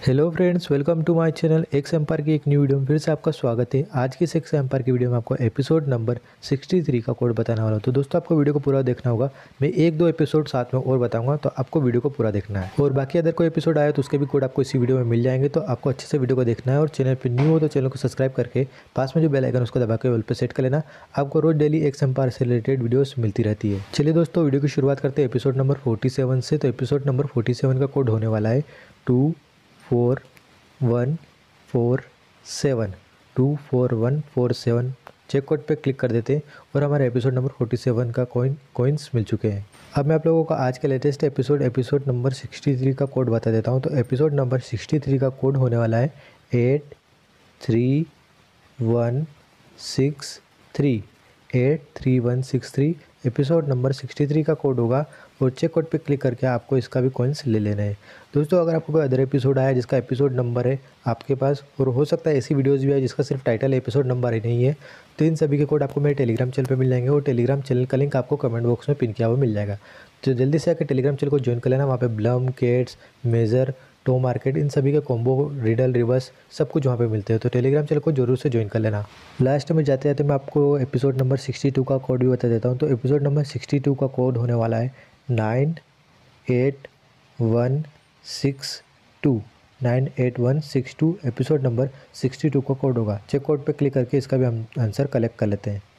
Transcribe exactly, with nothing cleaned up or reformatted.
Hello friends, welcome to my channel X Empire की एक new video में फिर से आपका स्वागत है। आज की इस एक्स एम्पायर की वीडियो में आपको एपिसोड नंबर तिरसठ का कोड बताने वाला हूँ। तो दोस्तों, आपको वीडियो को पूरा देखना होगा। मैं एक दो एपिसोड साथ में और बताऊंगा, तो आपको वीडियो को पूरा देखना है। और बाकी अगर कोई एपिसोड आया तो उसके भी कोड आपको इसी वीडियो में मिल जाएंगे। तो आपको अच्छे से वीडियो को देखना है और चैनल पर न्यू हो तो चैनल को सब्सक्राइब करके पास में जो बेल आइकन उसको दबा के ऑल पे सेट कर लेना। आपको रोज डेली एक्स एम्पायर से रिलेटेड वीडियोस मिलती रहती है। चलिए दोस्तों, वीडियो की शुरुआत करते हैं एपिसोड नंबर सैंतालीस से। तो एपिसोड नंबर सैंतालीस का कोड होने वाला है two four one four seven two four one four seven. Check code पे क्लिक कर देते हैं और हमारे एपिसोड नंबर सैंतालीस का कॉइन कॉइन्स मिल चुके हैं। अब मैं आप लोगों को आज के लेटेस्ट एपिसोड एपिसोड नंबर तिरसठ का कोड बता देता हूं। तो एपिसोड नंबर तिरसठ का कोड होने वाला है eight three one six three eight three one six three. Episode number तिरसठ का कोड होगा और चेक कोड पे क्लिक करके आपको इसका भी कॉइन्स ले लेना है। दोस्तों, अगर आपको कोई अदर एपिसोड आया जिसका एपिसोड नंबर है आपके पास, और हो सकता है ऐसी वीडियोस भी है जिसका सिर्फ टाइटल एपिसोड नंबर ही नहीं है, तो इन सभी के कोड आपको मेरे टेलीग्राम चैनल पे मिल जाएंगे। और टेलीग्राम चैनल का लिंक आपको कमेंट बॉक्स में पिन किया हुआ मिल जाएगा। तो जल्दी से आकर टेलीग्राम चैनल को ज्वाइन कर लेना। वहाँ पे Blum, Cats, Major, Tomarket, इन सभी के कॉम्बो, रिडल, रिवर्स सब कुछ वहाँ पे मिलते हैं। तो टेलीग्राम चैनल को जरूर से ज्वाइन कर लेना। लास्ट में जाते जाते मैं आपको एपिसोड नंबर बासठ का कोड भी बता देता हूँ। तो एपिसोड नंबर बासठ का कोड होने वाला है nine eight one six two nine eight one six two. Episode number बासठ का कोड होगा। चेक कोड पे क्लिक करके इसका भी हम आंसर कलेक्ट कर लेते हैं।